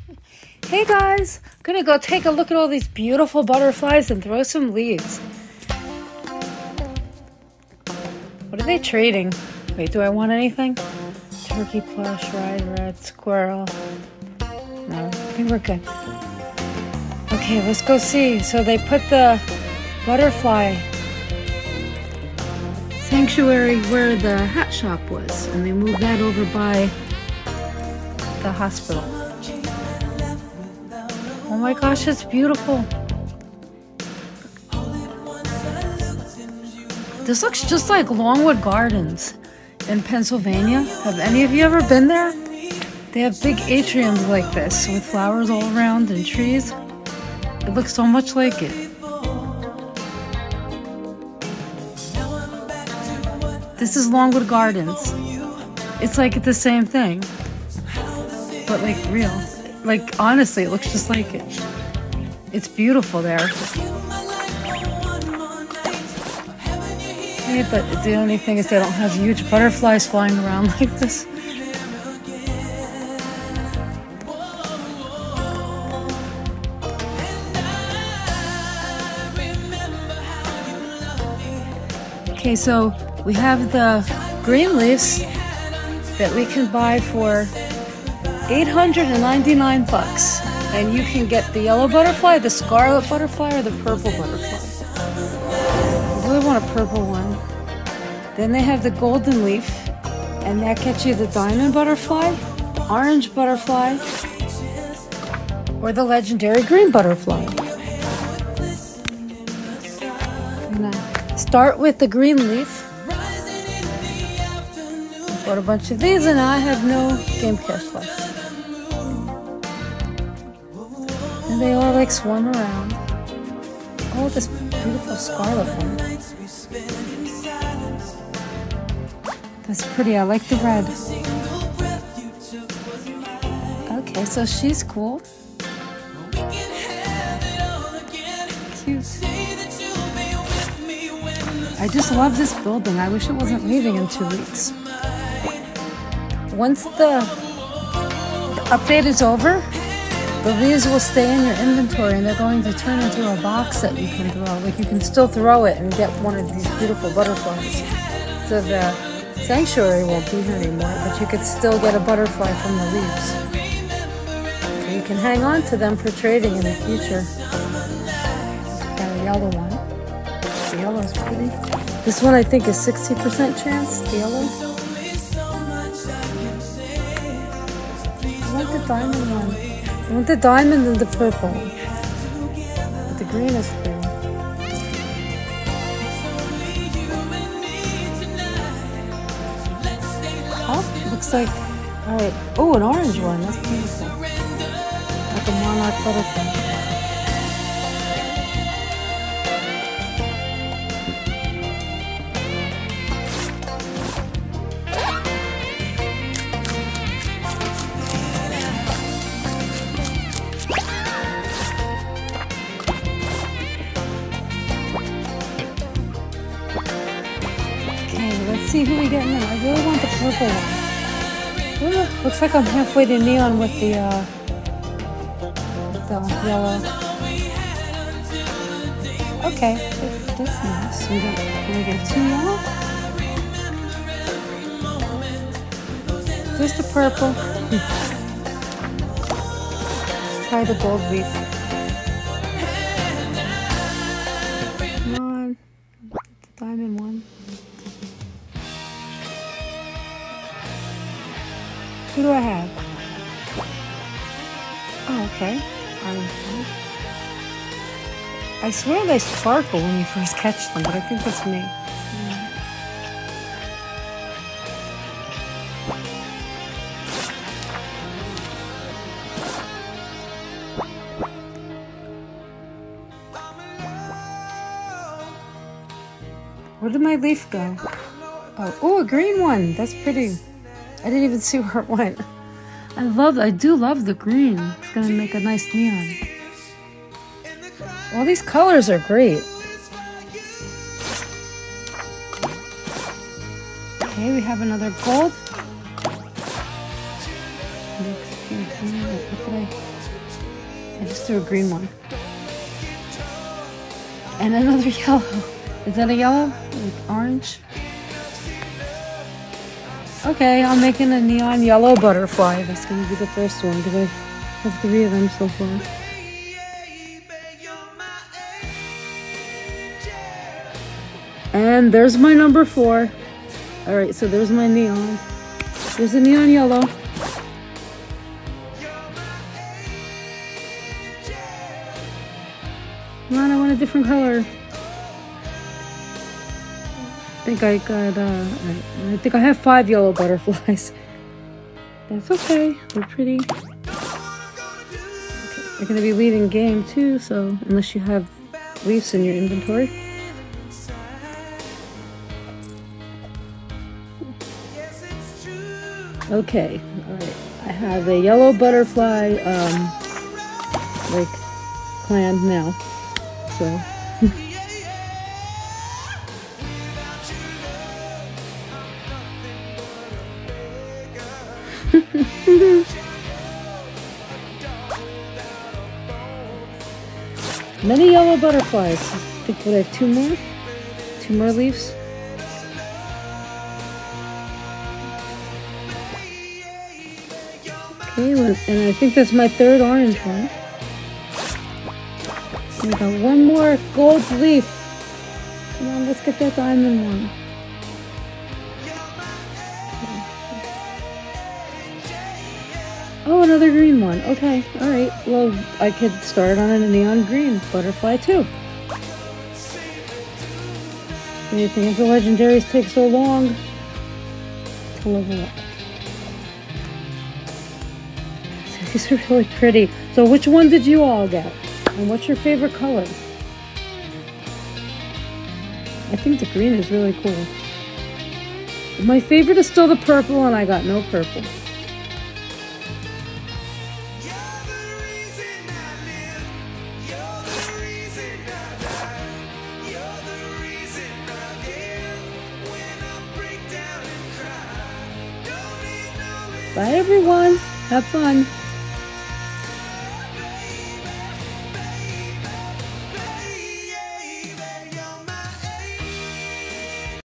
Hey guys, I'm gonna go take a look at all these beautiful butterflies and throw some leaves. What are they trading? Wait, do I want anything? Turkey plush, red squirrel. No, I think we're good. Okay, let's go see. So they put the butterfly sanctuary where the hat shop was, and they moved that over by the hospital. Oh my gosh, it's beautiful. This looks just like Longwood Gardens in Pennsylvania. Have any of you ever been there? They have big atriums like this with flowers all around and trees. It looks so much like it. This is Longwood Gardens. It's like the same thing, but like real. Like honestly, it looks just like it. It's beautiful there. Yeah, but the only thing is they don't have huge butterflies flying around like this. Okay, so we have the green leaves that we can buy for $899, and you can get the yellow butterfly, the scarlet butterfly, or the purple butterfly. I really want a purple one. Then they have the golden leaf, and that gets you the diamond butterfly, the orange butterfly, or the legendary green butterfly. Start with the green leaf. Bought a bunch of these, and I have no game cash left. And they all like swarm around. Oh, this beautiful scarlet one. That's pretty. I like the red. Okay, so she's cool. Cute. I just love this building. I wish it wasn't leaving in 2 weeks. Once the update is over, the leaves will stay in your inventory, and they're going to turn into a box that you can throw. Like you can still throw it and get one of these beautiful butterflies. So the sanctuary won't be here anymore, but you could still get a butterfly from the leaves. So you can hang on to them for trading in the future. Got a yellow one. The yellow's pretty. This one I think is 60% chance, the yellow. I want the diamond one. I want the diamond and the purple. But the green is pretty. Oh, looks like, alright. Oh, an orange one, that's beautiful. Like a monarch butterfly. Let's see who we get in. I really want the purple one. Ooh, looks like I'm halfway to neon with the yellow. Okay, that's nice. Can we get 2 yellow? There's the purple. Let's try the gold leaf. Come on, the diamond one. Who do I have? Oh, okay. I swear they sparkle when you first catch them, but I think that's me. Where did my leaf go? Oh, a green one. That's pretty. I didn't even see where it went. I do love the green. It's gonna make a nice neon. All these colors are great. Okay, we have another gold. I just threw a green one. And another yellow. Is that a yellow? Like orange? Okay, I'm making a neon yellow butterfly. That's going to be the first one because I have 3 of them so far. And there's my number 4. Alright, so there's my neon. There's a neon yellow. Come on, I want a different color. I think I have 5 yellow butterflies. That's okay, they're pretty. Okay. You're gonna be leaving game too, so unless you have leaves in your inventory. Okay, alright. I have a yellow butterfly, like, planned now. So. Many yellow butterflies. I think we have 2 more? 2 more leaves? Okay, and I think that's my 3rd orange one. We got 1 more gold leaf. Come on, let's get that diamond one. Oh, another green one. Okay, alright. Well, I could start on a neon green butterfly too. You think the legendaries take so long to level up? So these are really pretty. So which one did you all get? And what's your favorite color? I think the green is really cool. My favorite is still the purple, and I got no purple. Bye everyone. Have fun.